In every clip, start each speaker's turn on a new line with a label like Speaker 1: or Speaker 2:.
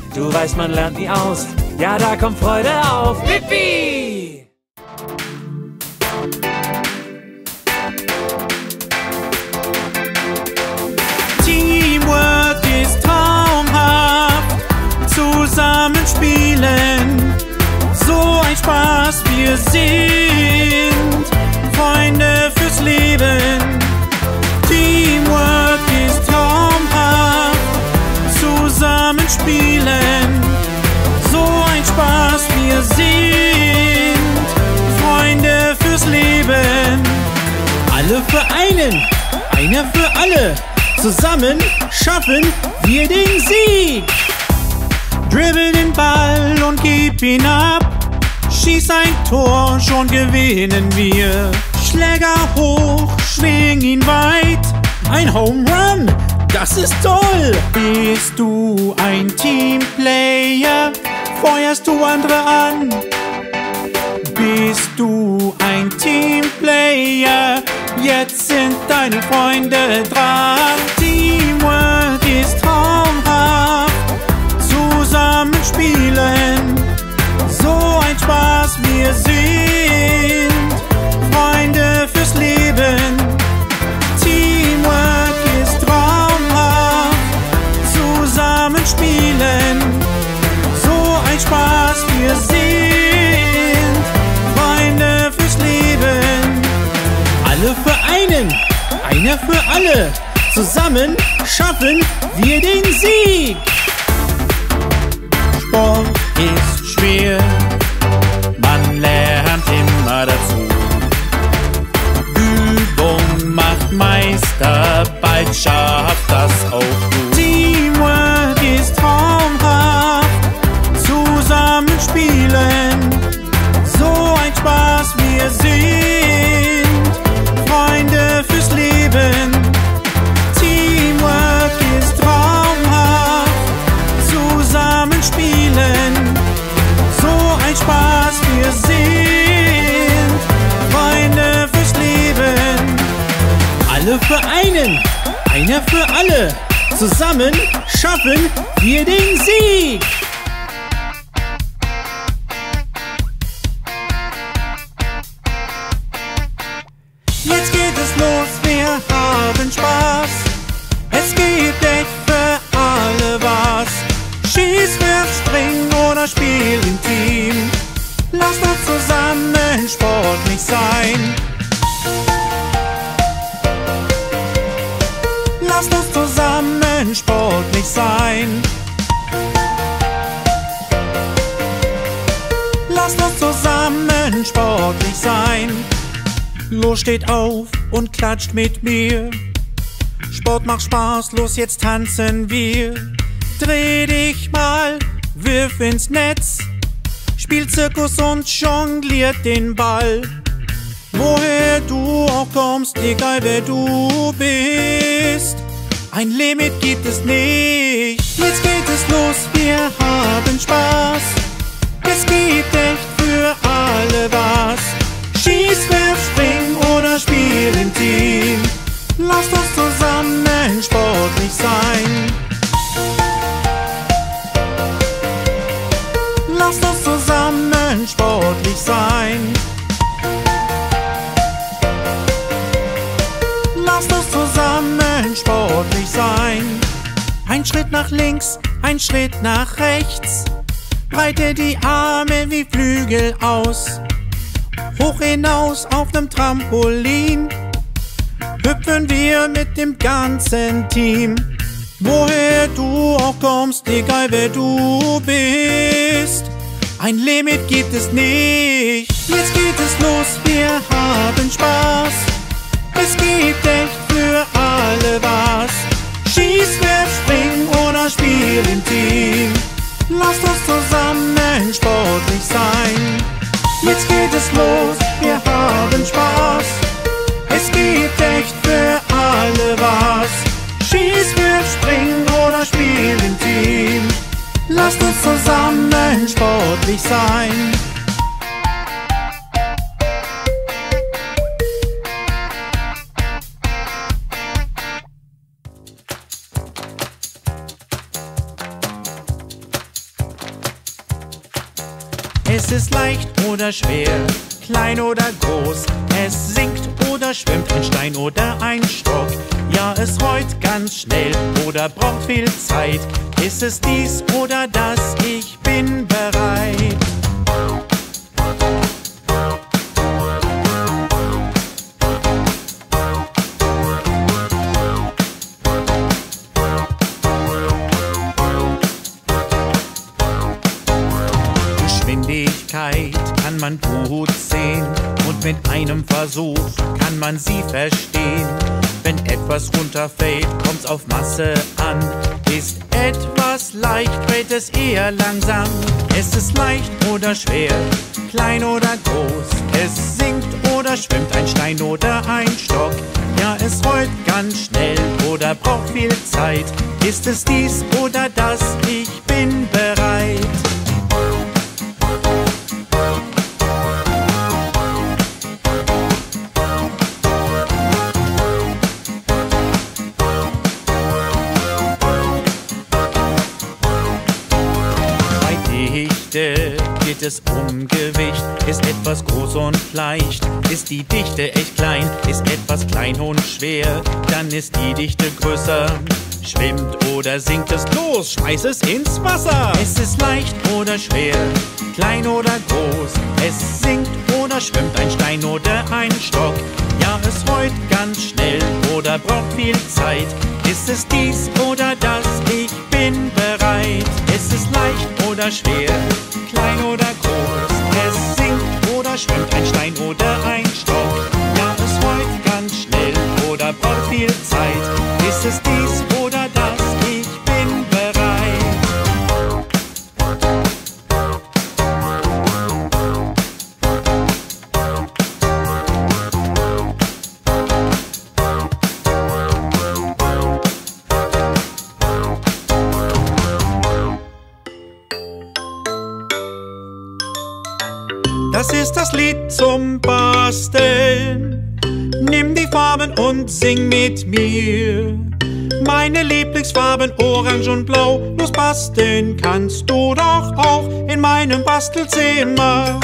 Speaker 1: Du weißt, man lernt nie aus. Ja, da kommt Freude auf. Pipi!
Speaker 2: Teamwork ist traumhaft, zusammen spielen, so ein Spaß, wir sind Freunde fürs Leben. Teamwork ist traumhaft, zusammen spielen, so ein Spaß, wir sind Freunde fürs Leben. Alle für einen, einer für alle, zusammen schaffen wir den Sieg. Dribbel den Ball und gib ihn ab, schieß ein Tor, schon gewinnen wir. Schläger hoch, schwing ihn weit, ein Home Run, das ist toll. Bist du ein Teamplayer, feuerst du andere an. Bist du ein Teamplayer, jetzt sind deine Freunde dran. Teamwork ist traumhaft, zusammen spielen, so ein Spaß, wir sind Freunde fürs Leben. Teamwork ist traumhaft, zusammen spielen, so ein Spaß, wir sind Freunde fürs Leben. Alle für einen, einer für alle, zusammen schaffen wir den Sieg. Sport ist schwer, man lernt immer dazu. Übung macht Meister, bald schafft das auch du. Teamwork ist traumhaft, zusammen spielen, so ein Spaß, wir sind Freunde fürs Leben. Teamwork ist traumhaft, zusammen spielen, so ein Spaß, wir sind Freunde fürs Leben. Alle für einen, einer für alle, zusammen schaffen wir den Sieg. Jetzt geht es los, wir haben Spaß. Es gibt echt für alle was. Schieß, wirf, spring oder spiel im Team. Lasst uns zusammen sportlich sein. Lasst uns zusammen sportlich sein. Lasst uns zusammen sportlich sein. Los, steht auf und klatscht mit mir. Sport macht Spaß, los, jetzt tanzen wir. Dreh dich mal, wirf ins Netz. Spiel Zirkus und jongliert den Ball. Woher du auch kommst, egal wer du bist, ein Limit gibt es nicht. Jetzt geht es los, wir haben Spaß. Es gibt echt für alle was. Schieß, werf, spring oder spiel im Team. Lasst uns zusammen sportlich sein. Lasst uns zusammen sportlich sein. Lasst uns zusammen sportlich sein. Ein Schritt nach links, ein Schritt nach rechts. Breite die Arme wie Flügel aus. Hoch hinaus auf dem Trampolin hüpfen wir mit dem ganzen Team. Woher du auch kommst, egal wer du bist, ein Limit gibt es nicht. Jetzt geht es los, wir haben Spaß. Es gibt echt für alle was. Schieß, werf, spring oder spiel im Team. Lasst uns zusammen sportlich sein. Jetzt geht es los, wir haben Spaß. Es gibt echt für alle was. Schieß, wirf, spring oder spiel im Team. Lasst uns zusammen sportlich sein. Es ist leicht oder schwer, klein oder groß. Es sinkt oder schwimmt, ein Stein oder ein Stock. Ja, es rollt ganz schnell oder braucht viel Zeit. Ist es dies oder das? Ich bin bereit. Geschwindigkeit kann man gut sehen und mit einem Versuch kann man sie verstehen. Wenn etwas runterfällt, kommt's auf Masse an. Ist etwas leicht, fällt es eher langsam. Es ist leicht oder schwer, klein oder groß. Es sinkt oder schwimmt, ein Stein oder ein Stock. Ja, es rollt ganz schnell oder braucht viel Zeit. Ist es dies oder das? Ich bin bereit. Geht es um Gewicht? Ist etwas groß und leicht? Ist die Dichte echt klein? Ist etwas klein und schwer? Dann ist die Dichte größer. Schwimmt oder sinkt es? Los, schmeiß es ins Wasser! Es ist leicht oder schwer, klein oder groß. Es sinkt oder schwimmt, ein Stein oder ein Stock. Ja, es rollt ganz schnell oder braucht viel Zeit. Ist es dies oder das? Ich bin bereit. Es ist leicht oder schwer, klein oder groß. Es sinkt oder schwimmt, ein Stein oder ein Stock. Ja, es rollt ganz schnell oder braucht viel Zeit. Ist es dies oder das? Ich bin bereit. Das ist das Lied zum Basteln. Nimm die Farben und sing mit mir. Meine Lieblingsfarben Orange und Blau. Los basteln kannst du doch auch in meinem Bastelzimmer.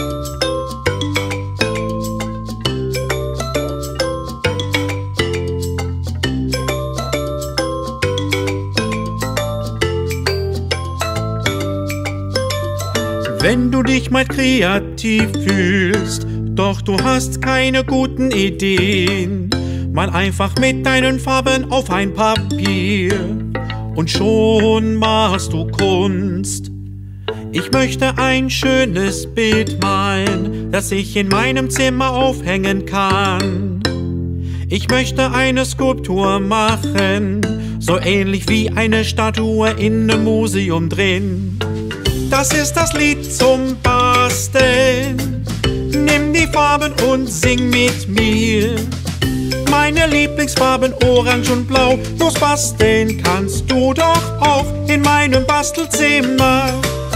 Speaker 2: Wenn du dich mal kreativ fühlst, doch du hast keine guten Ideen, mal einfach mit deinen Farben auf ein Papier und schon machst du Kunst. Ich möchte ein schönes Bild malen, das ich in meinem Zimmer aufhängen kann. Ich möchte eine Skulptur machen, so ähnlich wie eine Statue in einem Museum drin. Das ist das Lied zum Basteln. Nimm die Farben und sing mit mir. Meine Lieblingsfarben Orange und Blau. Los basteln kannst du doch auch in meinem Bastelzimmer.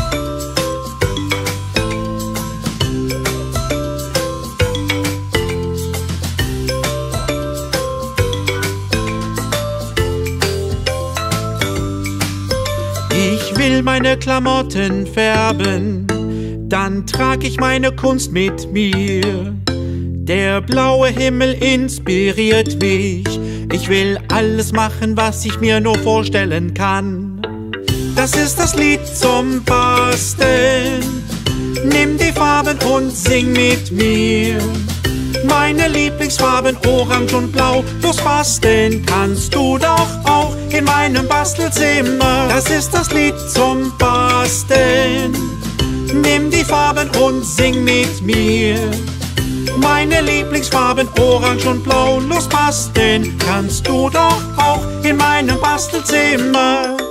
Speaker 2: Ich will meine Klamotten färben, dann trag ich meine Kunst mit mir. Der blaue Himmel inspiriert mich. Ich will alles machen, was ich mir nur vorstellen kann. Das ist das Lied zum Basteln. Nimm die Farben und sing mit mir. Meine Lieblingsfarben Orange und Blau. Los basteln kannst du doch auch in meinem Bastelzimmer. Das ist das Lied zum Basteln. Nimm die Farben und sing mit mir. Meine Lieblingsfarben Orange und Blau. Los basteln kannst du doch auch in meinem Bastelzimmer.